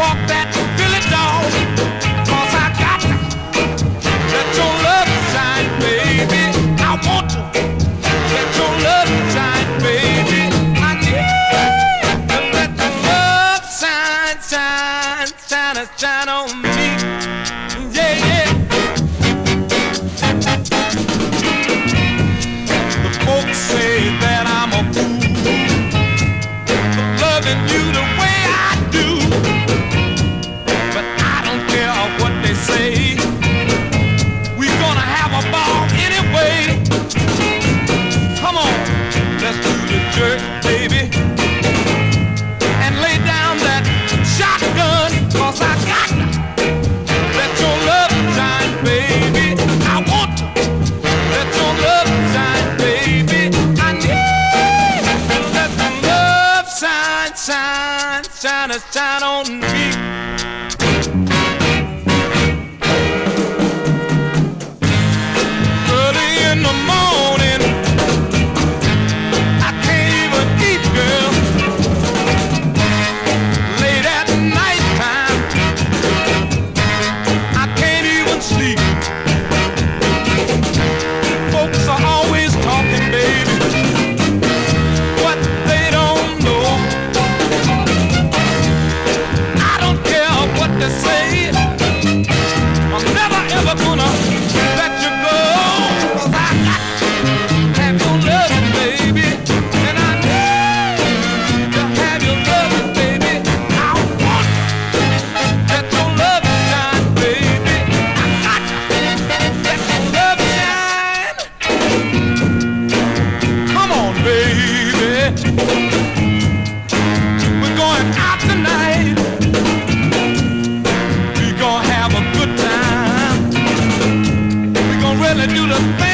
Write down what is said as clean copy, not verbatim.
walk that Philly dog, 'cause I got to let your love shine, baby. I want to let your love shine, baby. I need to let your love shine, shine, shine, shine on me. Yeah, yeah. The folks say that I'm a fool for loving you the way I do, but I don't care what they say. We're gonna have a ball anyway. Come on, let's do the jerk, baby, and lay down that shotgun, 'cause I got to let your love shine, baby. I want to let your love shine, baby. I need to let the love shine, shine, shine, shine on me. Early in the morning, I can't even eat, girl. Late at night time, I can't even sleep. Folks are always talking, baby, what they don't know. I don't care what they say. I'm never ever gonna let you go, 'cause I got to have your love, baby, and I need to have your love, baby. I want to let your love shine, baby. I got to let your love shine. Come on, baby, we're going out tonight. We're gonna have a good time. We're gonna really do the thing